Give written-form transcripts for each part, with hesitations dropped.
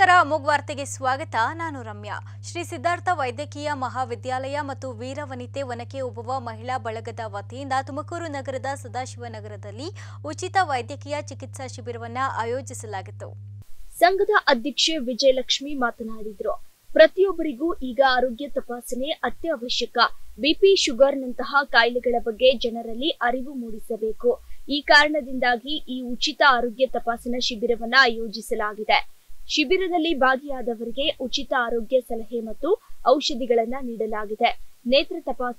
ನಮಸ್ಕಾರ ಅಮೋಘ ವಾರ್ತೆಗೆ ಸ್ವಾಗತ. ನಾನು ರಮ್ಯಾ. ಶ್ರೀ ಸಿದ್ಧಾರ್ಥ ವೈದ್ಯಕೀಯ ಮಹಾವಿದ್ಯಾಲಯ ಮತ್ತು ವೀರವನಿತೆ ಒನಕೆ ಓಬವ್ವ ಮಹಿಳಾ ಬಳಗದ ವತಿಯಿಂದ ತುಮಕೂರು ನಗರದ ಸದಾಶಿವನಗರದಲ್ಲಿ ಉಚಿತ ವೈದ್ಯಕೀಯ ಚಿಕಿತ್ಸಾ ಶಿಬಿರವನ್ನು ಆಯೋಜಿಸಲಾಗಿತ್ತು. ಸಂಘದ ಅಧ್ಯಕ್ಷೆ ವಿಜಯಲಕ್ಷ್ಮಿ ಮಾತನಾಡಿದರು. ಪ್ರತಿಯೊಬ್ಬರಿಗೂ ಈಗ ಆರೋಗ್ಯ ತಪಾಸಣೆ ಅತ್ಯವಶ್ಯಕ. ಬಿಪಿ, ಶುಗರ್ನಂತಹ ಕಾಯಿಲೆಗಳ ಬಗ್ಗೆ ಜನರಲ್ಲಿ ಅರಿವು ಮೂಡಿಸಬೇಕು. ಈ ಕಾರಣದಿಂದಾಗಿ ಈ ಉಚಿತ ಆರೋಗ್ಯ ತಪಾಸಣಾ ಶಿಬಿರವನ್ನು ಆಯೋಜಿಸಲಾಗಿದೆ. ಶಿಬಿರದಲ್ಲಿ ಭಾಗಿಯಾದವರಿಗೆ ಉಚಿತ ಆರೋಗ್ಯ ಸಲಹೆ ಮತ್ತು ಔಷಧಿಗಳನ್ನು ನೀಡಲಾಗಿದೆ. ನೇತ್ರ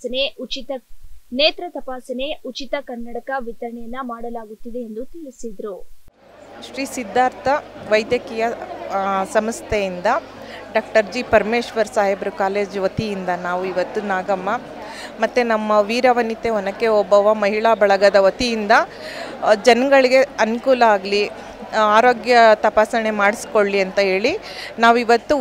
ತಪಾಸಣೆ ಉಚಿತ ಕನ್ನಡಕ ವಿತರಣೆಯನ್ನ ಮಾಡಲಾಗುತ್ತಿದೆ ಎಂದು ತಿಳಿಸಿದರು. ಶ್ರೀ ಸಿದ್ಧಾರ್ಥ ವೈದ್ಯಕೀಯ ಸಂಸ್ಥೆಯಿಂದ ಡಾಕ್ಟರ್ ಜಿ ಪರಮೇಶ್ವರ್ ಸಾಹೇಬ್ರ ಕಾಲೇಜು ವತಿಯಿಂದ ನಾವು ಇವತ್ತು ನಾಗಮ್ಮ ಮತ್ತು ನಮ್ಮ ವೀರವನಿತೆ ಒನಕೆ ಓಬವ್ವ ಮಹಿಳಾ ಬಳಗದ ವತಿಯಿಂದ ಜನಗಳಿಗೆ ಅನುಕೂಲ ಆಗಲಿ, ಆರೋಗ್ಯ ತಪಾಸಣೆ ಮಾಡಿಸ್ಕೊಳ್ಳಿ ಅಂತ ಹೇಳಿ ನಾವಿವತ್ತು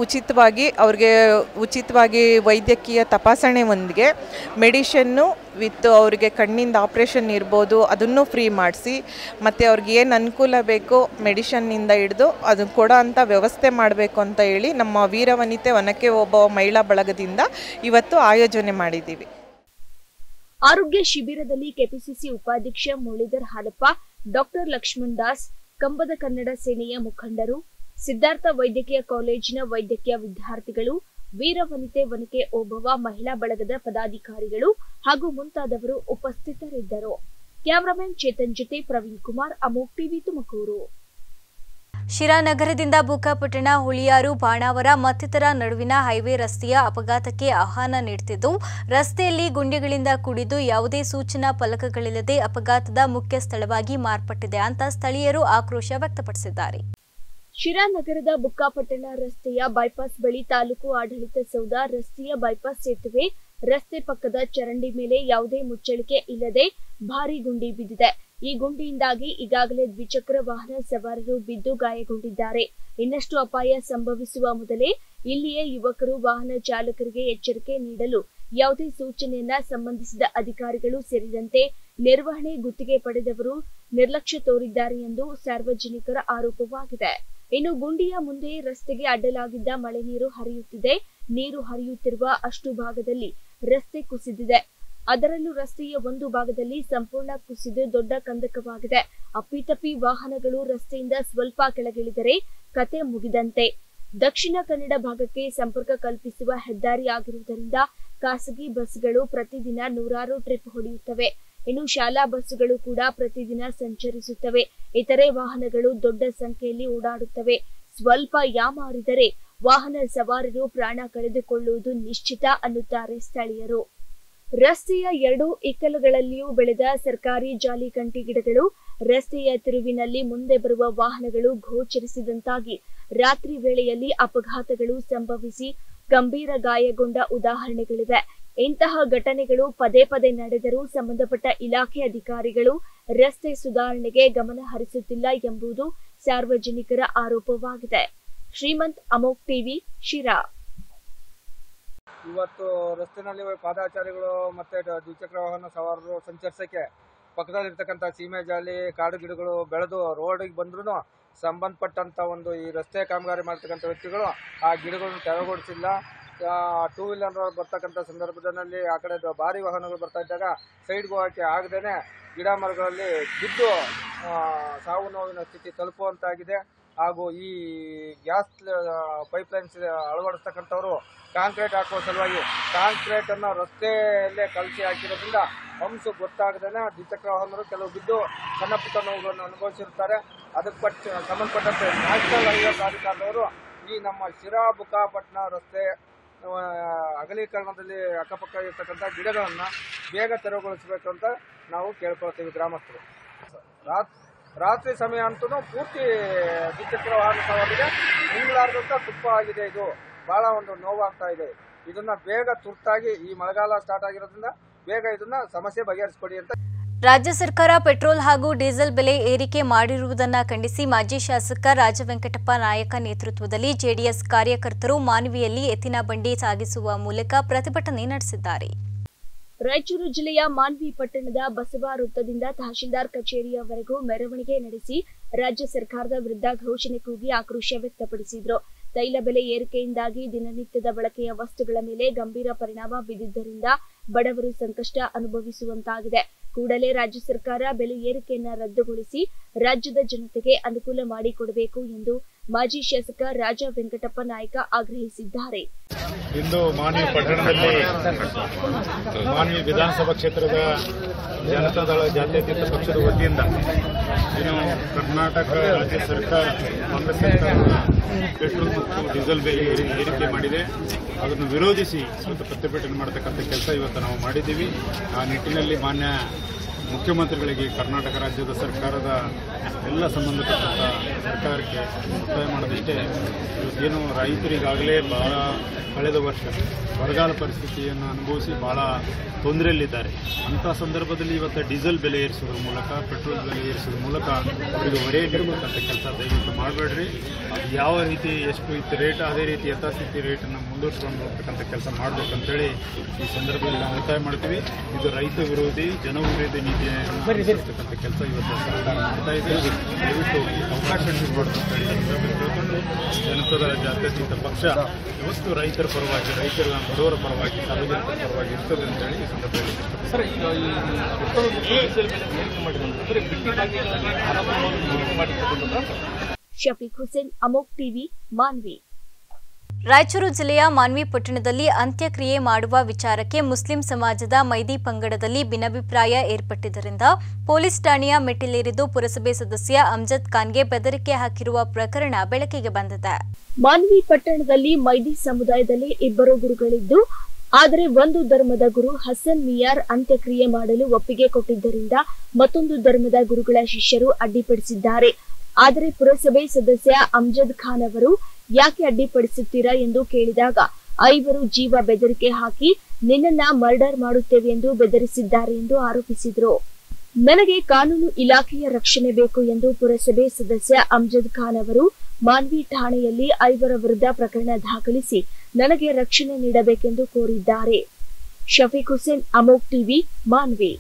ಉಚಿತವಾಗಿ ವೈದ್ಯಕೀಯ ತಪಾಸಣೆ ಒಂದಿಗೆ ಮೆಡಿಷನ್ನು ವಿತ್ ಅವರಿಗೆ ಕಣ್ಣಿಂದ ಆಪ್ರೇಷನ್ ಇರ್ಬೋದು ಅದನ್ನು ಫ್ರೀ ಮಾಡಿಸಿ, ಮತ್ತು ಅವ್ರಿಗೆ ಏನು ಅನುಕೂಲ ಬೇಕೋ ಮೆಡಿಷನ್ನಿಂದ ಹಿಡಿದು ಅದನ್ನು ಕೊಡೋ ಅಂಥ ವ್ಯವಸ್ಥೆ ಮಾಡಬೇಕು ಅಂತ ಹೇಳಿ ನಮ್ಮ ವೀರವನಿತೆ ಒನಕೆ ಓಬವ್ವ ಮಹಿಳಾ ಬಳಗದಿಂದ ಇವತ್ತು ಆಯೋಜನೆ ಮಾಡಿದ್ದೀವಿ. ಆರೋಗ್ಯ ಶಿಬಿರದಲ್ಲಿ ಕೆಪಿಸಿಸಿ ಉಪಾಧ್ಯಕ್ಷ ಮುರಳೀಧರ್ ಹಾಲಪ್ಪ, ಡಾಕ್ಟರ್ ಲಕ್ಷ್ಮಣ್ ದಾಸ್, ಕಂಬದ ಕನ್ನಡ ಸೇನೆಯ ಮುಖಂಡರು, ಸಿದ್ಧಾರ್ಥ ವೈದ್ಯಕೀಯ ಕಾಲೇಜಿನ ವೈದ್ಯಕೀಯ ವಿದ್ಯಾರ್ಥಿಗಳು, ವೀರವನಿತೆ ಒನಕೆ ಓಬವ್ವ ಮಹಿಳಾ ಬಳಗದ ಪದಾಧಿಕಾರಿಗಳು ಹಾಗೂ ಮುಂತಾದವರು ಉಪಸ್ಥಿತರಿದ್ದರು. ಕ್ಯಾಮರಾಮನ್ ಚೇತನ್ ಜೊತೆ ಪ್ರವೀಣ್ ಕುಮಾರ್, ಅಮೋಘ್ ಟಿವಿ, ತುಮಕೂರು. ಶಿರಾನಗರದಿಂದ ಬುಕ್ಕಾಪಟ್ಟಣ, ಹುಳಿಯಾರು, ಬಾಣಾವರ ಮತ್ತಿತರ ನಡುವಿನ ಹೈವೇ ರಸ್ತೆಯ ಅಪಘಾತಕ್ಕೆ ಆಹ್ವಾನ ನೀಡುತ್ತಿದ್ದು, ರಸ್ತೆಯಲ್ಲಿ ಗುಂಡಿಗಳಿಂದ ಕೂಡಿದ್ದು ಯಾವುದೇ ಸೂಚನಾ ಫಲಕಗಳಿಲ್ಲದೆ ಅಪಘಾತದ ಮುಖ್ಯ ಸ್ಥಳವಾಗಿ ಮಾರ್ಪಟ್ಟಿದೆ ಅಂತ ಸ್ಥಳೀಯರು ಆಕ್ರೋಶ ವ್ಯಕ್ತಪಡಿಸಿದ್ದಾರೆ. ಶಿರಾನಗರದ ಬುಕ್ಕಾಪಟ್ಟಣ ರಸ್ತೆಯ ಬೈಪಾಸ್ ಬಳಿ ತಾಲೂಕು ಆಡಳಿತ ಸೌಧ, ರಸ್ತೆಯ ಬೈಪಾಸ್ ಸೇತುವೆ, ರಸ್ತೆ ಪಕ್ಕದ ಚರಂಡಿ ಮೇಲೆ ಯಾವುದೇ ಮುಚ್ಚಳಿಕೆ ಇಲ್ಲದೆ ಭಾರೀ ಗುಂಡಿ ಬಿದ್ದಿದೆ. ಈ ಗುಂಡಿಯಿಂದಾಗಿ ಈಗಾಗಲೇ ದ್ವಿಚಕ್ರ ವಾಹನ ಸವಾರರು ಬಿದ್ದು ಗಾಯಗೊಂಡಿದ್ದಾರೆ. ಇನ್ನಷ್ಟು ಅಪಾಯ ಸಂಭವಿಸುವ ಮೊದಲೇ ಇಲ್ಲಿಯೇ ಯುವಕರು ವಾಹನ ಚಾಲಕರಿಗೆ ಎಚ್ಚರಿಕೆ ನೀಡಲು ಯಾವುದೇ ಸೂಚನೆಯನ್ನ ಸಂಬಂಧಿಸಿದ ಅಧಿಕಾರಿಗಳು ಸೇರಿದಂತೆ ನಿರ್ವಹಣೆ ಗುತ್ತಿಗೆ ಪಡೆದವರು ನಿರ್ಲಕ್ಷ್ಯ ತೋರಿದ್ದಾರೆ ಎಂದು ಸಾರ್ವಜನಿಕರ ಆರೋಪವಾಗಿದೆ. ಇನ್ನು ಗುಂಡಿಯ ಮುಂದೆ ರಸ್ತೆಗೆ ಅಡ್ಡಲಾಗಿದ್ದ ಮಳೆ ನೀರು ಹರಿಯುತ್ತಿದೆ. ನೀರು ಹರಿಯುತ್ತಿರುವ ಅಷ್ಟು ಭಾಗದಲ್ಲಿ ರಸ್ತೆ ಕುಸಿದಿದೆ. ಅದರಲ್ಲೂ ರಸ್ತೆಯ ಒಂದು ಭಾಗದಲ್ಲಿ ಸಂಪೂರ್ಣ ಕುಸಿದು ದೊಡ್ಡ ಕಂದಕವಾಗಿದೆ. ಅಪ್ಪಿತಪ್ಪಿ ವಾಹನಗಳು ರಸ್ತೆಯಿಂದ ಸ್ವಲ್ಪ ಕೆಳಗಿಳಿದರೆ ಕತೆ ಮುಗಿದಂತೆ. ದಕ್ಷಿಣ ಕನ್ನಡ ಭಾಗಕ್ಕೆ ಸಂಪರ್ಕ ಕಲ್ಪಿಸುವ ಹೆದ್ದಾರಿ ಆಗಿರುವುದರಿಂದ ಖಾಸಗಿ ಬಸ್ಗಳು ಪ್ರತಿದಿನ ನೂರಾರು ಟ್ರಿಪ್ ಹೊಡೆಯುತ್ತವೆ. ಇನ್ನು ಶಾಲಾ ಬಸ್ಸುಗಳು ಕೂಡ ಪ್ರತಿದಿನ ಸಂಚರಿಸುತ್ತವೆ. ಇತರೆ ವಾಹನಗಳು ದೊಡ್ಡ ಸಂಖ್ಯೆಯಲ್ಲಿ ಓಡಾಡುತ್ತವೆ. ಸ್ವಲ್ಪ ಯಾಮಾರಿದರೆ ವಾಹನ ಸವಾರರು ಪ್ರಾಣ ಕಳೆದುಕೊಳ್ಳುವುದು ನಿಶ್ಚಿತ ಅನ್ನುತ್ತಾರೆ ಸ್ಥಳೀಯರು. ರಸ್ತೆಯ ಎರಡೂ ಇಕ್ಕಲುಗಳಲ್ಲಿಯೂ ಬೆಳೆದ ಸರ್ಕಾರಿ ಜಾಲಿಕಂಟಿ ಗಿಡಗಳು ರಸ್ತೆಯ ತಿರುವಿನಲ್ಲಿ ಮುಂದೆ ಬರುವ ವಾಹನಗಳು ಗೋಚರಿಸಿದಂತಾಗಿ ರಾತ್ರಿ ವೇಳೆಯಲ್ಲಿ ಅಪಘಾತಗಳು ಸಂಭವಿಸಿ ಗಂಭೀರ ಗಾಯಗೊಂಡ ಉದಾಹರಣೆಗಳಿವೆ. ಇಂತಹ ಘಟನೆಗಳು ಪದೇ ಪದೇ ನಡೆದರೂ ಸಂಬಂಧಪಟ್ಟ ಇಲಾಖೆ ಅಧಿಕಾರಿಗಳು ರಸ್ತೆ ಸುಧಾರಣೆಗೆ ಗಮನ ಹರಿಸುತ್ತಿಲ್ಲ ಎಂಬುದು ಸಾರ್ವಜನಿಕರ ಆರೋಪವಾಗಿದೆ. ಶ್ರೀಮಂತ್, ಅಮೋಘ್ ಟಿವಿ, ಶಿರಾ. ಇವತ್ತು ರಸ್ತೆನಲ್ಲಿ ಪಾದಚಾರಿಗಳು ಮತ್ತೆ ದ್ವಿಚಕ್ರ ವಾಹನ ಸವಾರರು ಸಂಚರಿಸಕ್ಕೆ ಪಕ್ಕದಲ್ಲಿರ್ತಕ್ಕಂಥ ಸೀಮೆ ಜಾಲಿ, ಕಾಡು ಗಿಡಗಳು ಬೆಳೆದು ರೋಡಿಗೆ ಬಂದ್ರೂ ಸಂಬಂಧಪಟ್ಟಂತ ಒಂದು ಈ ರಸ್ತೆ ಕಾಮಗಾರಿ ಮಾಡ್ತಕ್ಕಂಥ ವ್ಯಕ್ತಿಗಳು ಆ ಗಿಡಗಳನ್ನು ತೆರವುಗೊಳಿಸಿಲ್ಲ. ಟೂ ವೀಲರ್ ಬರ್ತಕ್ಕಂಥ ಸಂದರ್ಭದಲ್ಲಿ ಆ ಕಡೆ ಭಾರಿ ವಾಹನಗಳು ಬರ್ತಾ ಇದ್ದಾಗ ಸೈಡ್ಗೆ ಹೋಗಕ್ಕೆ ಆಗದೇನೆ ಗಿಡ ಮರಗಳಲ್ಲಿ ಬಿದ್ದು ಸಾವು ನೋವಿನ ಸ್ಥಿತಿ ತಲುಪುವಂತಾಗಿದೆ. ಹಾಗೂ ಈ ಗ್ಯಾಸ್ ಪೈಪ್ಲೈನ್ಸ್ ಅಳವಡಿಸ್ತಕ್ಕಂಥವ್ರು ಕಾಂಕ್ರೀಟ್ ಹಾಕುವ ಸಲುವಾಗಿ ಕಾಂಕ್ರೀಟನ್ನು ರಸ್ತೆಯಲ್ಲೇ ಕಲಸಿ ಹಾಕಿರೋದ್ರಿಂದ ಅಂಶ ಗೊತ್ತಾಗದೇನೆ ದ್ವಿಚಕ್ರ ವಾಹನರು ಕೆಲವು ಬಿದ್ದು ಸಣ್ಣ ಪುಟ್ಟ ನೋವುಗಳನ್ನು ಅನುಭವಿಸಿರ್ತಾರೆ. ಅದಕ್ಕೆ ಸಂಬಂಧಪಟ್ಟಂತೆ ನ್ಯಾಷನಲ್ ಹೈವೇ ಪ್ರಾಧಿಕಾರದವರು ಈ ನಮ್ಮ ಶಿರಾ ಬುಕ್ಕಾಪಟ್ಟಣ ರಸ್ತೆ ಅಗಲೀಕರಣದಲ್ಲಿ ಅಕ್ಕಪಕ್ಕ ಇರ್ತಕ್ಕಂಥ ಗಿಡಗಳನ್ನು ಬೇಗ ತೆರವುಗೊಳಿಸಬೇಕು ಅಂತ ನಾವು ಕೇಳ್ಕೊಳ್ತೀವಿ ಗ್ರಾಮಸ್ಥರು. ರಾತ್ರಿ ಸಮಯ ಅಂತೂ ಪೂರ್ತಿ ದ್ವಿಚಕ್ರ ವಾಹನ ಸವಾರಿಗೆ ನಿಲ್ಲಲಾರದಂತ ತುಪ್ಪ ಆಗಿದೆ. ಇದು ಬಹಳ ಒಂದು ನೋವಾಗ್ತಾ ಇದೆ. ಇದನ್ನ ಬೇಗ ತುರ್ತಾಗಿ ಈ ಮಳೆಗಾಲ ಸ್ಟಾರ್ಟ್ ಆಗಿರೋದ್ರಿಂದ ಬೇಗ ಇದನ್ನ ಸಮಸ್ಯೆ ಬಗೆಹರಿಸಿಕೊಡಿ ಅಂತ. ರಾಜ್ಯ ಸರ್ಕಾರ ಪೆಟ್ರೋಲ್ ಹಾಗೂ ಡೀಸೆಲ್ ಬೆಲೆ ಏರಿಕೆ ಮಾಡಿರುವುದನ್ನು ಖಂಡಿಸಿ ಮಾಜಿ ಶಾಸಕ ರಾಜವೆಂಕಟಪ್ಪ ನಾಯಕ ನೇತೃತ್ವದಲ್ಲಿ ಜೆಡಿಎಸ್ ಕಾರ್ಯಕರ್ತರು ಮಾನ್ವಿಯಲ್ಲಿ ಎತ್ತಿನ ಬಂಡಿ ಸಾಗಿಸುವ ಮೂಲಕ ಪ್ರತಿಭಟನೆ ನಡೆಸಿದ್ದಾರೆ. ರಾಯಚೂರು ಜಿಲ್ಲೆಯ ಮಾನ್ವಿ ಪಟ್ಟಣದ ಬಸವ ವೃತ್ತದಿಂದ ತಹಶೀಲ್ದಾರ್ ಕಚೇರಿಯವರೆಗೂ ಮೆರವಣಿಗೆ ನಡೆಸಿ ರಾಜ್ಯ ಸರ್ಕಾರದ ವಿರುದ್ಧ ಘೋಷಣೆ ಕೂಗಿ ಆಕ್ರೋಶ ವ್ಯಕ್ತಪಡಿಸಿದರು. ತೈಲ ಬೆಲೆ ಏರಿಕೆಯಿಂದಾಗಿ ದಿನನಿತ್ಯದ ಬಳಕೆಯ ವಸ್ತುಗಳ ಮೇಲೆ ಗಂಭೀರ ಪರಿಣಾಮ ಬಿದ್ದಿದ್ದರಿಂದ ಬಡವರು ಸಂಕಷ್ಟ ಅನುಭವಿಸುವಂತಾಗಿದೆ. ಕೂಡಲೇ ರಾಜ್ಯ ಸರ್ಕಾರ ಬೆಲೆ ಏರಿಕೆಯನ್ನು ರದ್ದುಗೊಳಿಸಿ ರಾಜ್ಯದ ಜನತೆಗೆ ಅನುಕೂಲ ಮಾಡಿಕೊಡಬೇಕು ಎಂದು ಮಾಜಿ ಶಾಸಕ ರಾಜ ವೆಂಕಟಪ್ಪ ನಾಯ್ಕ ಆಗ್ರಹಿಸಿದ್ದಾರೆ. ಇಂದು ಮಾನ್ವಿ ಪಟ್ಟಣದಲ್ಲಿ ಮಾನ್ವಿ ವಿಧಾನಸಭಾ ಕ್ಷೇತ್ರದ ಜನತಾದಳ ಜಾತ್ಯತೀತ ಪಕ್ಷದ ವತಿಯಿಂದ ಕರ್ನಾಟಕ ರಾಜ್ಯ ಸರ್ಕಾರ ಕಾಂಗ್ರೆಸ್ ಸರ್ಕಾರ ಪೆಟ್ರೋಲ್ ಮತ್ತು ಡೀಸೆಲ್ ಬೆಲೆ ಏರಿಕೆ ಮಾಡಿದೆ. ಅದನ್ನು ವಿರೋಧಿಸಿ ಇವತ್ತು ಪ್ರತಿಭಟನೆ ಮಾಡತಕ್ಕಂಥ ಕೆಲಸ ಇವತ್ತು ನಾವು ಮಾಡಿದ್ದೀವಿ. ಆ ನಿಟ್ಟಿನಲ್ಲಿ ಮಾನ್ಯ ಮುಖ್ಯಮಂತ್ರಿಗಳಿಗೆ ಕರ್ನಾಟಕ ರಾಜ್ಯದ ಸರ್ಕಾರದ ಎಲ್ಲ ಸಂಬಂಧಪಟ್ಟಂಥ ಸರ್ಕಾರಕ್ಕೆ ಒತ್ತಾಯ ಮಾಡೋದಿಷ್ಟೇ, ಇವತ್ತೇನು ರೈತರಿಗಾಗಲೇ ಬಹಳ ಕಳೆದ ವರ್ಷ ಬರಗಾಲ ಪರಿಸ್ಥಿತಿಯನ್ನು ಅನುಭವಿಸಿ ಬಹಳ ತೊಂದರೆಯಲ್ಲಿದ್ದಾರೆ. ಅಂಥ ಸಂದರ್ಭದಲ್ಲಿ ಇವತ್ತು ಡೀಸೆಲ್ ಬೆಲೆ ಏರಿಸೋದ್ರ ಮೂಲಕ, ಪೆಟ್ರೋಲ್ ಬೆಲೆ ಏರಿಸೋದ್ರ ಮೂಲಕ ಅವರಿಗೆ ಹೊರೆ ನೀಡಬೇಕಂತ ಕೆಲಸ ದಯವಿಟ್ಟು ಮಾಡಬೇಡ್ರಿ. ಅದು ಯಾವ ರೀತಿ ಎಷ್ಟು ಇತ್ತು ರೇಟ್ ಅದೇ ರೀತಿ ಯಥಾಸ್ಥಿತಿ ರೇಟನ್ನು ಮುಂದುವರಿಸ್ಕೊಂಡು ಹೋಗ್ತಕ್ಕಂಥ ಕೆಲಸ ಮಾಡಬೇಕಂತೇಳಿ ಈ ಸಂದರ್ಭದಲ್ಲಿ ನಾವು ಒತ್ತಾಯ ಮಾಡ್ತೀವಿ. ಇದು ರೈತ ವಿರೋಧಿ, ಜನ ವಿರೋಧಿ ನೀತಿಯನ್ನು ಅನುಸರಿಸತಕ್ಕಂಥ ಕೆಲಸ ಇವತ್ತು ಸರ್ಕಾರ ಮಾಡ್ತಾ ಇದೆ. ದಯವಿಟ್ಟು ಅವಕಾಶ ನೀಡಬಾರ್ದು ಅಂತೇಳಿ ತಿಳ್ಕೊಂಡು ಜನತಾದಳ ಜಾತ್ಯತೀತ ಪಕ್ಷ ಇವತ್ತು ರೈತರ ಪರವಾಗಿ, ರೈತರ ಬಡವರ ಪರವಾಗಿ, ಸಾರ್ವಜನಿಕರ ಪರವಾಗಿ ಇರ್ತದೆ ಅಂತೇಳಿ ಈ ಸಂದರ್ಭದಲ್ಲಿ ಶಫೀಕ್ ಹುಸೇನ್, ಅಮೋಕ್ ಟಿವಿ, ಮಾನ್ವಿ. ರಾಯಚೂರು ಜಿಲ್ಲೆಯ ಮಾನ್ವಿ ಪಟ್ಟಣದಲ್ಲಿ ಅಂತ್ಯಕ್ರಿಯೆ ಮಾಡುವ ವಿಚಾರಕ್ಕೆ ಮುಸ್ಲಿಂ ಸಮಾಜದ ಮೈದಿ ಪಂಗಡದಲ್ಲಿ ಭಿನ್ನಾಭಿಪ್ರಾಯ ಏರ್ಪಟ್ಟಿದ್ದರಿಂದ ಪೊಲೀಸ್ ಠಾಣೆಯ ಮೆಟ್ಟಿಲೇರಿದು ಪುರಸಭೆ ಸದಸ್ಯ ಅಮ್ಜದ್ ಖಾನ್ಗೆ ಬೆದರಿಕೆ ಹಾಕಿರುವ ಪ್ರಕರಣ ಬೆಳಕಿಗೆ ಬಂದಿದೆ. ಮಾನ್ವಿ ಪಟ್ಟಣದಲ್ಲಿ ಮೈದಿ ಸಮುದಾಯದಲ್ಲಿ ಇಬ್ಬರು ಗುರುಗಳಿದ್ದು, ಆದರೆ ಒಂದು ಧರ್ಮದ ಗುರು ಹಸನ್ ಮಿಯಾರ್ ಅಂತ್ಯಕ್ರಿಯೆ ಮಾಡಲು ಒಪ್ಪಿಗೆ ಕೊಟ್ಟಿದ್ದರಿಂದ ಮತ್ತೊಂದು ಧರ್ಮದ ಗುರುಗಳ ಶಿಷ್ಯರು ಅಡ್ಡಿಪಡಿಸಿದ್ದಾರೆ. ಆದರೆ ಪುರಸಭೆ ಸದಸ್ಯ ಅಮ್ಜದ್ ಖಾನ್ ಅವರು ಯಾಕೆ ಅಡ್ಡಿಪಡಿಸುತ್ತೀರಾ ಎಂದು ಕೇಳಿದಾಗ ಐವರು ಜೀವ ಬೆದರಿಕೆ ಹಾಕಿ ನಿನ್ನನ್ನ ಮರ್ಡರ್ ಮಾಡುತ್ತೇವೆ ಎಂದು ಬೆದರಿಸಿದ್ದಾರೆ ಎಂದು ಆರೋಪಿಸಿದರು. ನನಗೆ ಕಾನೂನು ಇಲಾಖೆಯ ರಕ್ಷಣೆ ಬೇಕು ಎಂದು ಪುರಸಭೆ ಸದಸ್ಯ ಅಮ್ಜದ್ ಖಾನ್ ಅವರು ಮಾನ್ವಿ ಠಾಣೆಯಲ್ಲಿ ಐವರ ವಿರುದ್ಧ ಪ್ರಕರಣ ದಾಖಲಿಸಿ ನನಗೆ ರಕ್ಷಣೆ ನೀಡಬೇಕೆಂದು ಕೋರಿದ್ದಾರೆ. ಶಫೀಕ್ ಹುಸೇನ್, ಅಮೋಕ್ ಟಿವಿ, ಮಾನ್ವಿ.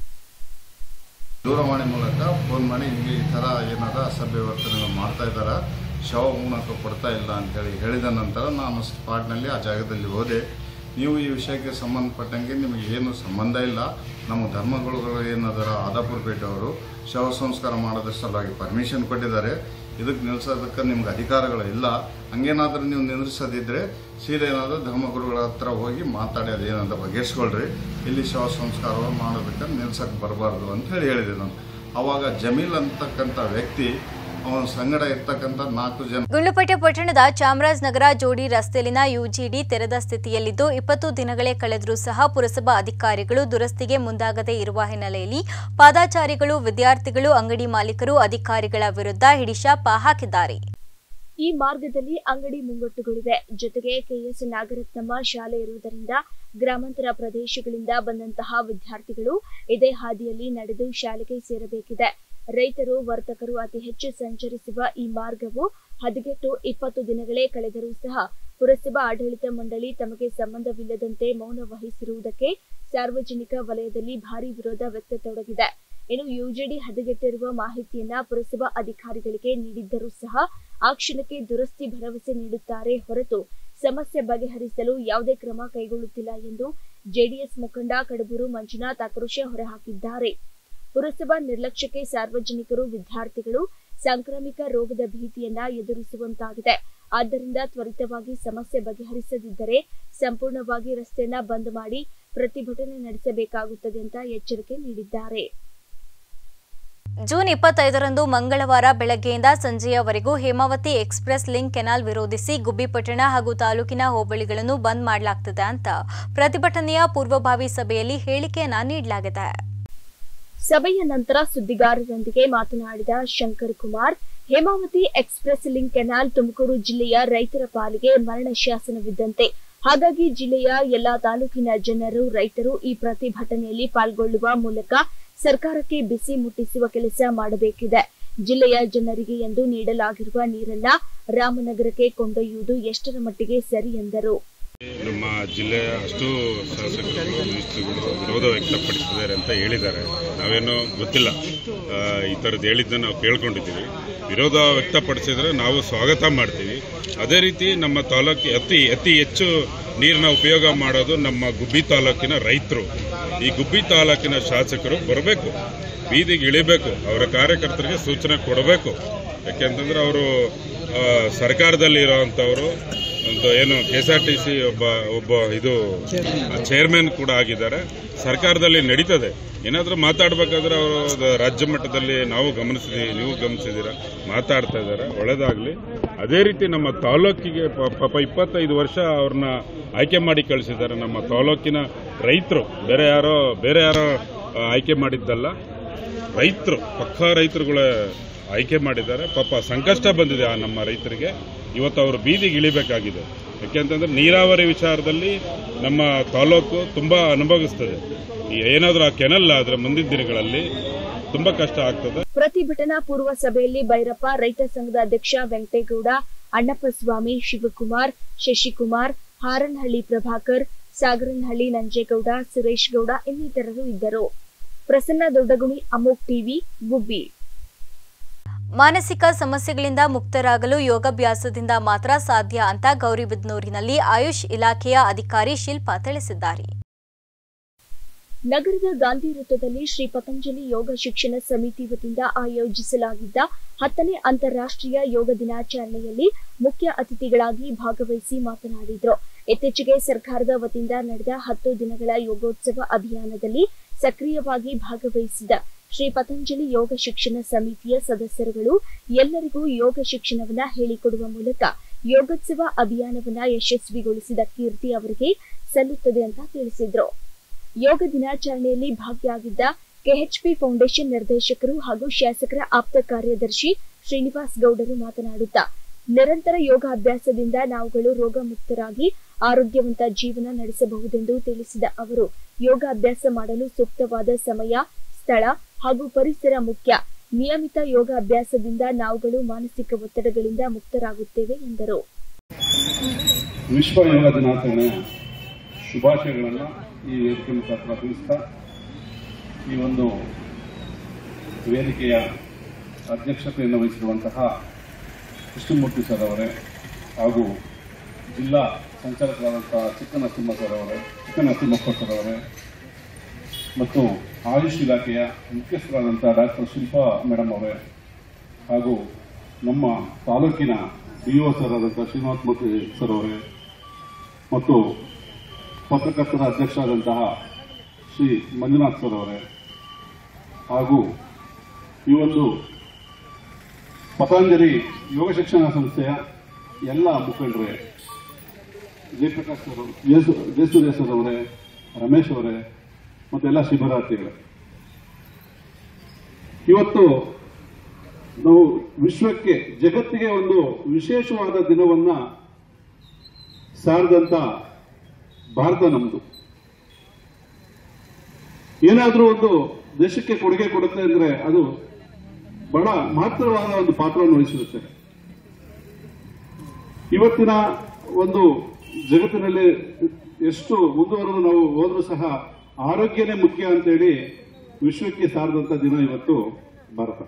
ದೂರವಾಣಿ ಮೂಲಕ ಫೋನ್ ಮಾಡಿ ನಿಮಗೆ ಈ ಥರ ಏನಾರ ಅಸಭ್ಯ ವರ್ತನೆ ಮಾಡ್ತಾ ಇದ್ದಾರೆ, ಶವ ಮೂಲಕ ಕೊಡ್ತಾ ಇಲ್ಲ ಅಂತೇಳಿ ಹೇಳಿದ ನಂತರ ನಾನು ಸ್ಪಾಟ್ನಲ್ಲಿ ಆ ಜಾಗದಲ್ಲಿ ಹೋದೆ. ನೀವು ಈ ವಿಷಯಕ್ಕೆ ಸಂಬಂಧಪಟ್ಟಂಗೆ ನಿಮಗೆ ಏನು ಸಂಬಂಧ ಇಲ್ಲ, ನಮ್ಮ ಧರ್ಮಗುರುಗಳು ಏನದರ ಆದಾಪುರ ಪೇಟೆಯವರು ಶವ ಸಂಸ್ಕಾರ ಮಾಡೋದ್ರ ಸಲುವಾಗಿ ಪರ್ಮಿಷನ್ ಕೊಟ್ಟಿದ್ದಾರೆ. ಇದಕ್ಕೆ ನಿಲ್ಲಿಸೋದಕ್ಕೆ ನಿಮ್ಗೆ ಅಧಿಕಾರಗಳು ಇಲ್ಲ. ಹಂಗೇನಾದರೂ ನೀವು ನಿಲ್ಲಿಸೋದಿದ್ರೆ ಸೀದಾ ಏನಾದರೂ ಧರ್ಮಗುರುಗಳ ಹತ್ರ ಹೋಗಿ ಮಾತಾಡಿ ಅದೇನಾದ್ರೂ ಬಗೆಹರಿಸ್ಕೊಳ್ರಿ. ಇಲ್ಲಿ ಶವ ಸಂಸ್ಕಾರ ಮಾಡೋದಕ್ಕೆ ನಿಲ್ಸಕ್ಕೆ ಬರಬಾರ್ದು ಅಂತ ಹೇಳಿದೆ ನಾನು. ಆವಾಗ ಜಮೀಲ್ ಅಂತಕ್ಕಂಥ ವ್ಯಕ್ತಿ ಅವನ ಸಂಗಡ ಇರ್ತಕ್ಕಂಥ 4 ಜನ. ಗುಂಡ್ಲುಪೇಟೆ ಪಟ್ಟಣದ ಚಾಮರಾಜನಗರ ಜೋಡಿ ರಸ್ತೆಯಲ್ಲಿನ ಯುಜಿಡಿ ತೆರೆದ ಸ್ಥಿತಿಯಲ್ಲಿದ್ದು 20 ದಿನಗಳೇ ಕಳೆದರೂ ಸಹ ಪುರಸಭಾ ಅಧಿಕಾರಿಗಳು ದುರಸ್ತಿಗೆ ಮುಂದಾಗದೇ ಇರುವ ಹಿನ್ನೆಲೆಯಲ್ಲಿ ಪಾದಾಚಾರಿಗಳು, ವಿದ್ಯಾರ್ಥಿಗಳು, ಅಂಗಡಿ ಮಾಲೀಕರು ಅಧಿಕಾರಿಗಳ ವಿರುದ್ಧ ಹಿಡಿಶಾಪ ಹಾಕಿದ್ದಾರೆ. ಈ ಮಾರ್ಗದಲ್ಲಿ ಅಂಗಡಿ ಮುಂಗಟ್ಟುಗಳಿವೆ. ಜೊತೆಗೆ ಕೆಎಸ್ ನಾಗರತ್ನಮ್ಮ ಶಾಲೆ ಇರುವುದರಿಂದ ಗ್ರಾಮಾಂತರ ಪ್ರದೇಶಗಳಿಂದ ಬಂದಂತಹ ವಿದ್ಯಾರ್ಥಿಗಳು ಇದೇ ಹಾದಿಯಲ್ಲಿ ನಡೆದು ಶಾಲೆಗೆ ಸೇರಬೇಕಿದೆ. ರೈತರು, ವರ್ತಕರು ಅತಿ ಹೆಚ್ಚು ಸಂಚರಿಸುವ ಈ ಮಾರ್ಗವು ಹದಗೆಟ್ಟು 20 ದಿನಗಳೇ ಕಳೆದರೂ ಸಹ ಪುರಸಭಾ ಆಡಳಿತ ಮಂಡಳಿ ತಮಗೆ ಸಂಬಂಧವಿಲ್ಲದಂತೆ ಮೌನ ವಹಿಸಿರುವುದಕ್ಕೆ ಸಾರ್ವಜನಿಕ ವಲಯದಲ್ಲಿ ಭಾರಿ ವಿರೋಧ ವ್ಯಕ್ತತೊಡಗಿದೆ. ಇನ್ನು ಯುಜಿಡಿ ಹದಗೆಟ್ಟಿರುವ ಮಾಹಿತಿಯನ್ನ ಪುರಸಭಾ ಅಧಿಕಾರಿಗಳಿಗೆ ನೀಡಿದ್ದರೂ ಸಹ ಆ ಕ್ಷಣಕ್ಕೆ ದುರಸ್ತಿ ಭರವಸೆ ನೀಡುತ್ತಾರೆ ಹೊರತು ಸಮಸ್ಯೆ ಬಗೆಹರಿಸಲು ಯಾವುದೇ ಕ್ರಮ ಕೈಗೊಳ್ಳುತ್ತಿಲ್ಲ ಎಂದು ಜೆಡಿಎಸ್ ಮುಖಂಡ ಕಡಬೂರು ಮಂಜುನಾಥ್ ಆಕ್ರೋಶ ಹೊರಹಾಕಿದ್ದಾರೆ. ಪುರಸಭಾ ನಿರ್ಲಕ್ಷ್ಯಕ್ಕೆ ಸಾರ್ವಜನಿಕರು, ವಿದ್ಯಾರ್ಥಿಗಳು ಸಾಂಕ್ರಾಮಿಕ ರೋಗದ ಭೀತಿಯನ್ನ ಎದುರಿಸುವಂತಾಗಿದೆ. ಆದ್ದರಿಂದ ತ್ವರಿತವಾಗಿ ಸಮಸ್ಯೆ ಬಗೆಹರಿಸದಿದ್ದರೆ ಸಂಪೂರ್ಣವಾಗಿ ರಸ್ತೆಯನ್ನ ಬಂದ್ ಮಾಡಿ ಪ್ರತಿಭಟನೆ ನಡೆಸಬೇಕಾಗುತ್ತದೆ ಅಂತ ಎಚ್ಚರಿಕೆ ನೀಡಿದ್ದಾರೆ. ಜೂನ್ 25ರಂದು ಮಂಗಳವಾರ ಬೆಳಗ್ಗೆಯಿಂದ ಸಂಜೆಯವರೆಗೂ ಹೇಮಾವತಿ ಎಕ್ಸ್‌ಪ್ರೆಸ್ ಲಿಂಕ್ ಕೆನಾಲ್ ವಿರೋಧಿಸಿ ಗುಬ್ಬಿಪಟ್ಟಣ ಹಾಗೂ ತಾಲೂಕಿನ ಹೋಬಳಿಗಳನ್ನು ಬಂದ್ ಮಾಡಲಾಗುತ್ತದೆ ಅಂತ ಪ್ರತಿಭಟನೆಯ ಪೂರ್ವಭಾವಿ ಸಭೆಯಲ್ಲಿ ಹೇಳಿಕೆಯನ್ನ ನೀಡಲಾಗಿದೆ. ಸಭೆಯ ನಂತರ ಸುದ್ದಿಗಾರರೊಂದಿಗೆ ಮಾತನಾಡಿದ Shankar Kumar, Hemavathi express link canal Tumakuru ಜಿಲ್ಲೆಯ ರೈತರ ಪಾಲಿಗೆ ಮರಣ ಶಾಸನವಿದ್ದಂತೆ. ಹಾಗಾಗಿ ಜಿಲ್ಲೆಯ ಎಲ್ಲಾ ತಾಲೂಕಿನ ಜನರು, ರೈತರು ಈ ಪ್ರತಿಭಟನೆಯಲ್ಲಿ ಪಾಲ್ಗೊಳ್ಳುವ ಮೂಲಕ ಸರ್ಕಾರಕ್ಕೆ ಬಿಸಿ ಮುಟ್ಟಿಸುವ ಕೆಲಸ ಮಾಡಬೇಕಿದೆ. ಜಿಲ್ಲೆಯ ಜನರಿಗೆ ಎಂದು ನೀಡಲಾಗಿರುವ ನೀರನ್ನ ರಾಮನಗರಕ್ಕೆ ಕೊಂಡೊಯ್ಯುವುದು ಎಷ್ಟರ ಮಟ್ಟಿಗೆ ಸರಿ ಎಂದರು. ನಮ್ಮ ಜಿಲ್ಲೆಯ ಅಷ್ಟು ಶಾಸಕರು, ಮಿನಿಸ್ಟ್ರುಗಳು ವಿರೋಧ ವ್ಯಕ್ತಪಡಿಸಿದ್ದಾರೆ ಅಂತ ಹೇಳಿದ್ದಾರೆ. ನಾವೇನೋ ಗೊತ್ತಿಲ್ಲ, ಈ ಥರದ್ದು ಹೇಳಿದ್ದನ್ನು ನಾವು ಕೇಳ್ಕೊಂಡಿದ್ದೀವಿ. ವಿರೋಧ ವ್ಯಕ್ತಪಡಿಸಿದರೆ ನಾವು ಸ್ವಾಗತ ಮಾಡ್ತೀವಿ. ಅದೇ ರೀತಿ ನಮ್ಮ ತಾಲೂಕು ಅತಿ ಹೆಚ್ಚು ನೀರಿನ ಉಪಯೋಗ ಮಾಡೋದು ನಮ್ಮ ಗುಬ್ಬಿ ತಾಲೂಕಿನ ರೈತರು. ಈ ಗುಬ್ಬಿ ತಾಲೂಕಿನ ಶಾಸಕರು ಬರಬೇಕು, ಬೀದಿಗೆ ಇಳಿಬೇಕು, ಅವರ ಕಾರ್ಯಕರ್ತರಿಗೆ ಸೂಚನೆ ಕೊಡಬೇಕು. ಯಾಕೆಂತಂದ್ರೆ ಅವರು ಸರ್ಕಾರದಲ್ಲಿ ಇರೋವಂಥವರು ಒಂದು ಏನು KSRTC ಒಬ್ಬ ಇದು ಚೇರ್ಮನ್ ಕೂಡ ಆಗಿದ್ದಾರೆ. ಸರ್ಕಾರದಲ್ಲಿ ನಡೀತದೆ. ಏನಾದರೂ ಮಾತಾಡಬೇಕಾದ್ರೆ ಅವರು ರಾಜ್ಯ ಮಟ್ಟದಲ್ಲಿ ನಾವು ಗಮನಿಸಿದ್ದೀವಿ, ನೀವು ಗಮನಿಸಿದ್ದೀರಾ, ಮಾತಾಡ್ತಾ ಇದ್ದಾರೆ. ಒಳ್ಳೆಯದಾಗಲಿ. ಅದೇ ರೀತಿ ನಮ್ಮ ತಾಲೂಕಿಗೆ ಪಾಪ 25 ವರ್ಷ ಅವ್ರನ್ನ ಆಯ್ಕೆ ಮಾಡಿ ಕಳಿಸಿದ್ದಾರೆ ನಮ್ಮ ತಾಲೂಕಿನ ರೈತರು. ಬೇರೆ ಯಾರೋ ಆಯ್ಕೆ ಮಾಡಿದ್ದಲ್ಲ, ರೈತರು, ಪಕ್ಕಾ ರೈತರುಗಳ ಆಯ್ಕೆ ಮಾಡಿದ್ದಾರೆ. ಪಾಪ ಸಂಕಷ್ಟ ಬಂದಿದೆ ಆ ನಮ್ಮ ರೈತರಿಗೆ. ಇವತ್ತು ಅವರು ಬೀದಿಗೆ ಇಳಿಬೇಕಾಗಿದೆ. ಯಾಕೆಂತಂದ್ರೆ ನೀರಾವರಿ ವಿಚಾರದಲ್ಲಿ ನಮ್ಮ ತಾಲೂಕು ತುಂಬ ಅನುಭವಿಸ್ತದೆ. ಏನಾದರೂ ಆ ಕೆನಲ್ ಆದ್ರೆ ಮುಂದಿನ ದಿನಗಳಲ್ಲಿ ತುಂಬಾ ಕಷ್ಟ ಆಗ್ತದೆ. ಪ್ರತಿಭಟನಾ ಪೂರ್ವ ಸಭೆಯಲ್ಲಿ ಭೈರಪ್ಪ, ರೈತ ಸಂಘದ ಅಧ್ಯಕ್ಷ ವೆಂಕಟೇಗೌಡ, ಅಣ್ಣಪ್ಪಸ್ವಾಮಿ, ಶಿವಕುಮಾರ್, ಶಶಿಕುಮಾರ್, ಹಾರನಹಳ್ಳಿ ಪ್ರಭಾಕರ್, ಸಾಗರನಹಳ್ಳಿ ನಂಜೇಗೌಡ, ಸುರೇಶ್ ಗೌಡ ಇನ್ನಿತರರು ಇದ್ದರು. ಪ್ರಸನ್ನ ದೊಡ್ಡಗುಣಿ, ಅಮೋಕ್ ಟಿವಿ, ಗುಬ್ಬಿ. ಮಾನಸಿಕ ಸಮಸ್ಯೆಗಳಿಂದ ಮುಕ್ತರಾಗಲು ಯೋಗಾಭ್ಯಾಸದಿಂದ ಮಾತ್ರ ಸಾಧ್ಯ ಅಂತ ಗೌರಿಬಿದನೂರಿನಲ್ಲಿ ಆಯುಷ್ ಇಲಾಖೆಯ ಅಧಿಕಾರಿ ಶಿಲ್ಪಾ ತಿಳಿಸಿದ್ದಾರೆ. ನಗರದ ಗಾಂಧಿ ವೃತ್ತದಲ್ಲಿ ಶ್ರೀ ಪತಂಜಲಿ ಯೋಗ ಶಿಕ್ಷಣ ಸಮಿತಿ ವತಿಯಿಂದ ಆಯೋಜಿಸಲಾಗಿದ್ದ 10ನೇ ಅಂತಾರಾಷ್ಟ್ರೀಯ ಯೋಗ ದಿನಾಚರಣೆಯಲ್ಲಿ ಮುಖ್ಯ ಅತಿಥಿಗಳಾಗಿ ಭಾಗವಹಿಸಿ ಮಾತನಾಡಿದರು. ಇತ್ತೀಚೆಗೆ ಸರ್ಕಾರದ ವತಿಯಿಂದ ನಡೆದ 10 ದಿನಗಳ ಯೋಗೋತ್ಸವ ಅಭಿಯಾನದಲ್ಲಿ ಸಕ್ರಿಯವಾಗಿ ಭಾಗವಹಿಸಿದ ಶ್ರೀ ಪತಂಜಲಿ ಯೋಗ ಶಿಕ್ಷಣ ಸಮಿತಿಯ ಸದಸ್ಯರುಗಳು ಎಲ್ಲರಿಗೂ ಯೋಗ ಶಿಕ್ಷಣವನ್ನ ಹೇಳಿಕೊಡುವ ಮೂಲಕ ಯೋಗೋತ್ಸವ ಅಭಿಯಾನವನ್ನ ಯಶಸ್ವಿಗೊಳಿಸಿದ ಕೀರ್ತಿ ಅವರಿಗೆ ಸಲ್ಲುತ್ತದೆ ಅಂತ ತಿಳಿಸಿದ್ರು. ಯೋಗ ದಿನಾಚರಣೆಯಲ್ಲಿ ಭಾಗಿಯಾಗಿದ್ದ ಕೆಎಚ್ಪಿ ಫೌಂಡೇಶನ್ ನಿರ್ದೇಶಕರು ಹಾಗೂ ಶಾಸಕರ ಆಪ್ತ ಕಾರ್ಯದರ್ಶಿ ಶ್ರೀನಿವಾಸ್ ಗೌಡರು ಮಾತನಾಡುತ್ತಾ, ನಿರಂತರ ಯೋಗ ಅಭ್ಯಾಸದಿಂದ ನಾವುಗಳು ರೋಗ ಮುಕ್ತರಾಗಿ ಆರೋಗ್ಯವಂತ ಜೀವನ ನಡೆಸಬಹುದೆಂದು ತಿಳಿಸಿದ ಅವರು, ಯೋಗ ಅಭ್ಯಾಸ ಮಾಡಲು ಸೂಕ್ತವಾದ ಸಮಯ, ಸ್ಥಳ ಹಾಗೂ ಪರಿಸರ ಮುಖ್ಯ. ನಿಯಮಿತ ಯೋಗ ಅಭ್ಯಾಸದಿಂದ ನಾವುಗಳು ಮಾನಸಿಕ ಒತ್ತಡಗಳಿಂದ ಮುಕ್ತರಾಗುತ್ತೇವೆ ಎಂದರು. ವಿಶ್ವ ಯೋಗ ದಿನಾಚರಣೆಯ ಶುಭಾಶಯಗಳನ್ನು ಈ ವೇದಿಕೆ ಮುಖಾಂತರ ತಿಳಿಸ್ತಾ, ಈ ಒಂದು ವೇದಿಕೆಯ ಅಧ್ಯಕ್ಷತೆಯನ್ನು ವಹಿಸಿರುವಂತಹ ಕೃಷ್ಣಮೂರ್ತಿ ಸರ್ ಅವರೇ ಹಾಗೂ ಜಿಲ್ಲಾ ಸಂಚಾಲಕರಾದಂತಹ ಚಿಕ್ಕನರಸಿಂಹಪ್ಪ ಸರ್ ಅವರೇ ಮತ್ತು ಆಯುಷ್ ಇಲಾಖೆಯ ಮುಖ್ಯಸ್ಥರಾದಂತಹ ಡಾಕ್ಟರ್ ಶಿಲ್ಪಾ ಮೇಡಮ್ ಅವರೇ ಹಾಗೂ ನಮ್ಮ ತಾಲೂಕಿನ BO ಸರ್ ಆದಂತಹ ಶ್ರೀನಿವಾಸ್ ಮೂರ್ತಿ ಸರ್ ಅವರೇ ಮತ್ತು ಪತ್ರಕರ್ತರ ಅಧ್ಯಕ್ಷರಾದಂತಹ ಶ್ರೀ ಮಂಜುನಾಥ್ ಸರ್ ಅವರೇ ಹಾಗೂ ಈ ಒಂದು ಪತಂಜಲಿ ಯೋಗ ಶಿಕ್ಷಣ ಸಂಸ್ಥೆಯ ಎಲ್ಲ ಮುಖಂಡರೇ, ಜಯಪ್ರಕಾಶ್ ಸರ್, ಜಯಸೂರ್ಯ ಸರ್ ಅವರೇ, ರಮೇಶ್ ಅವರೇ ಮತ್ತೆಲ್ಲ ಶಿಬಿರಾರ್ಥಿಗಳೇ, ಇವತ್ತು ನಾವು ವಿಶ್ವಕ್ಕೆ, ಜಗತ್ತಿಗೆ ಒಂದು ವಿಶೇಷವಾದ ದಿನವನ್ನ ಸಾರಿದಂತ ಭಾರತ ನಮ್ದು. ಏನಾದರೂ ಒಂದು ದೇಶಕ್ಕೆ ಕೊಡುಗೆ ಕೊಡುತ್ತೆ ಅಂದ್ರೆ ಅದು ಬಹಳ ಮಹತ್ತರವಾದ ಒಂದು ಪಾತ್ರವನ್ನು ವಹಿಸಿರುತ್ತೆ. ಇವತ್ತಿನ ಒಂದು ಜಗತ್ತಿನಲ್ಲಿ ಎಷ್ಟು ಮುಂದುವರೆದು ನಾವು ಹೋದ್ರೂ ಸಹ ಆರೋಗ್ಯನೇ ಮುಖ್ಯ ಅಂತೇಳಿ ವಿಶ್ವಕ್ಕೆ ಸಾರಿದಂತ ದಿನ ಇವತ್ತು ಭಾರತ.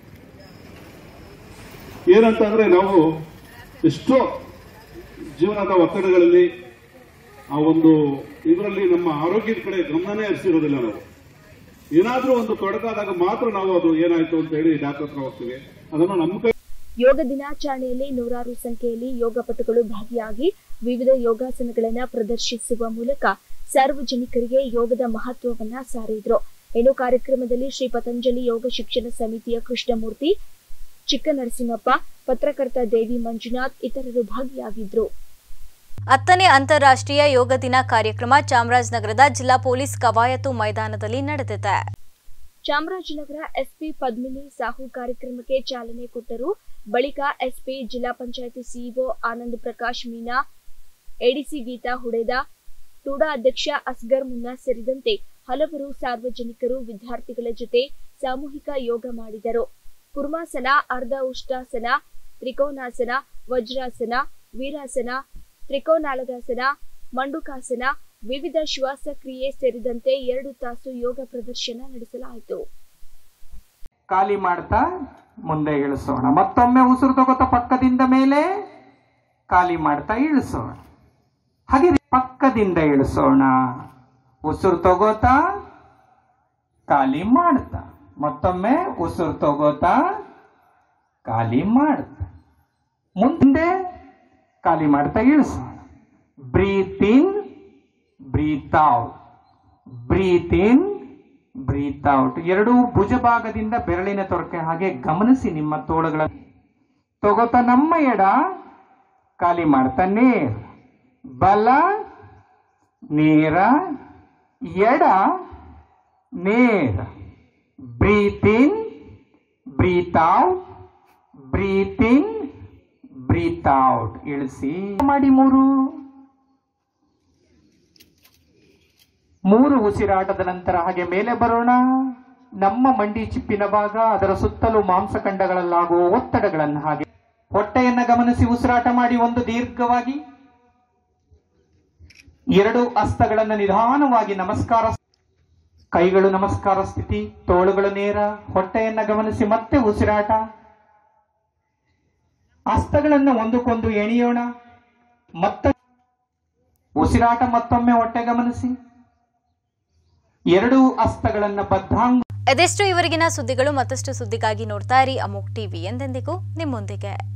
ಏನಂತಂದ್ರೆ ನಾವು ಎಷ್ಟೋ ಜೀವನದ ಒತ್ತಡಗಳಲ್ಲಿ ಆ ಒಂದು ಇದರಲ್ಲಿ ನಮ್ಮ ಆರೋಗ್ಯದ ಕಡೆ ಗಮನನೇ ಹರಿಸಿರೋದಿಲ್ಲ. ನಾವು ಏನಾದ್ರೂ ಒಂದು ತೊಡಕಾದಾಗ ಮಾತ್ರ ನಾವು ಅದು ಏನಾಯ್ತು ಅಂತ ಹೇಳಿ ಡಾಕ್ಟರ್ ಹತ್ರ ಹೋಗ್ತೀವಿ. ಅದನ್ನು ನಮ್ಮ ಯೋಗ ದಿನಾಚರಣೆಯಲ್ಲಿ ನೂರಾರು ಸಂಖ್ಯೆಯಲ್ಲಿ ಯೋಗಪಟುಗಳು ಭಾಗಿಯಾಗಿ ವಿವಿಧ ಯೋಗಾಸನಗಳನ್ನು ಪ್ರದರ್ಶಿಸುವ ಮೂಲಕ ಸಾರ್ವಜನಿಕರಿಗೆ ಯೋಗದ ಮಹತ್ವವನ್ನ ಸಾರಿದ್ರು. ಇನ್ನು ಕಾರ್ಯಕ್ರಮದಲ್ಲಿ ಶ್ರೀ ಪತಂಜಲಿ ಯೋಗ ಶಿಕ್ಷಣ ಸಮಿತಿಯ ಕೃಷ್ಣಮೂರ್ತಿ, ಚಿಕ್ಕನರಸಿಂಹಪ್ಪ, ಪತ್ರಕರ್ತ ದೇವಿ ಮಂಜುನಾಥ್ ಇತರರು ಭಾಗಿಯಾಗಿದ್ರು. 10ನೇ ಅಂತಾರಾಷ್ಟ್ರೀಯ ಯೋಗ ದಿನ ಕಾರ್ಯಕ್ರಮ ಚಾಮರಾಜನಗರದ ಜಿಲ್ಲಾ ಪೊಲೀಸ್ ಕವಾಯತು ಮೈದಾನದಲ್ಲಿ ನಡೆದಿದೆ. ಚಾಮರಾಜನಗರ ಎಸ್ಪಿ ಪದ್ಮಿನಿ ಸಾಹು ಕಾರ್ಯಕ್ರಮಕ್ಕೆ ಚಾಲನೆ ಕೊಟ್ಟರು. ಬಳಿಕ ಎಸ್ಪಿ, ಜಿಲ್ಲಾ ಪಂಚಾಯಿತಿ ಸಿಇಒ ಆನಂದ್ ಪ್ರಕಾಶ್ ಮೀನಾ, ಎಡಿಸಿ ಗೀತಾ ಹುಡೇದ, ಟೂಡಾ ಅಧ್ಯಕ್ಷ ಅಸ್ಗರ್ ಮುನ್ನಾ ಸೇರಿದಂತೆ ಹಲವರು ಸಾರ್ವಜನಿಕರು ವಿದ್ಯಾರ್ಥಿಗಳ ಜೊತೆ ಸಾಮೂಹಿಕ ಯೋಗ ಮಾಡಿದರು. ಕುರ್ಮಾಸನ, ಅರ್ಧ ಉಷ್ಟಾಸನ, ತ್ರಿಕೋನಾಸನ, ವಜ್ರಾಸನ, ವೀರಾಸನ, ತ್ರಿಕೋನಾಲಗಾಸನ, ಮಂಡುಕಾಸನ, ವಿವಿಧ ಶ್ವಾಸಕ್ರಿಯೆ ಸೇರಿದಂತೆ 2 ತಾಸು ಯೋಗ ಪ್ರದರ್ಶನ ನಡೆಸಲಾಯಿತು. ಖಾಲಿ ಮಾಡ್ತಾ ಮುಂದೆ ಇಳಿಸೋಣ. ಮತ್ತೊಮ್ಮೆ ಉಸಿರು ತಗೋತಾ ಪಕ್ಕದಿಂದ ಮೇಲೆ ಖಾಲಿ ಮಾಡ್ತಾ ಇಳಿಸೋಣ. ಹಾಗೆ ಪಕ್ಕದಿಂದ ಇಳಿಸೋಣ. ಉಸಿರು ತಗೋತಾ ಖಾಲಿ ಮಾಡ್ತಾ, ಮತ್ತೊಮ್ಮೆ ಉಸಿರು ತಗೋತಾ ಖಾಲಿ ಮಾಡ್ತಾ, ಮುಂದೆ ಖಾಲಿ ಮಾಡ್ತಾ ಇಳಿಸೋಣ. Breathe in, breathe out, breathe in, breathe out. ಎರಡೂ ಭುಜ ಭಾಗದಿಂದ ಬೆರಳಿನ ತೊರಕೆ ಹಾಗೆ ಗಮನಿಸಿ. ನಿಮ್ಮ ತೋಳುಗಳ ತಗೋತಾ ನಮ್ಮ ಎಡ, ಖಾಲಿ ಮಾಡ್ತಾ ನೇರ, ಬಲ ನೇರ, ಎಡ ನೇರ. Breathe in, breathe out, breathe in, breathe out. ಇಳಿಸಿ ಮಾಡಿ. ಮೂರು ಉಸಿರಾಟದ ನಂತರ ಹಾಗೆ ಮೇಲೆ ಬರೋಣ. ನಮ್ಮ ಮಂಡಿ ಚಿಪ್ಪಿನ ಭಾಗ, ಅದರ ಸುತ್ತಲೂ ಮಾಂಸಖಂಡಗಳಲ್ಲಾಗುವ ಒತ್ತಡಗಳನ್ನು ಹಾಗೆ ಹೊಟ್ಟೆಯನ್ನ ಗಮನಿಸಿ ಉಸಿರಾಟ ಮಾಡಿ. ಒಂದು ದೀರ್ಘವಾಗಿ ಎರಡು ಹಸ್ತಗಳನ್ನು ನಿಧಾನವಾಗಿ ನಮಸ್ಕಾರ, ಕೈಗಳು ನಮಸ್ಕಾರ ಸ್ಥಿತಿ, ತೋಳುಗಳು ನೇರ, ಹೊಟ್ಟೆಯನ್ನ ಗಮನಿಸಿ. ಮತ್ತೆ ಉಸಿರಾಟ, ಹಸ್ತಗಳನ್ನು ಒಂದಕ್ಕೊಂದು ಎಣಿಯೋಣ. ಮತ್ತೆ ಉಸಿರಾಟ, ಮತ್ತೊಮ್ಮೆ ಹೊಟ್ಟೆ ಗಮನಿಸಿ. ಎರಡು ಹಸ್ತಗಳನ್ನ ಬದ್ಧಾಂಗ. ಇದೆಷ್ಟು ಇವರೆಗಿನ ಸುದ್ದಿಗಳು. ಮತ್ತಷ್ಟು ಸುದ್ದಿಗಾಗಿ ನೋಡ್ತಾ ಇರಿ ಅಮೋಕ್ ಟಿವಿ, ಎಂದೆಂದಿಗೂ ನಿಮ್ಮೊಂದಿಗೆ.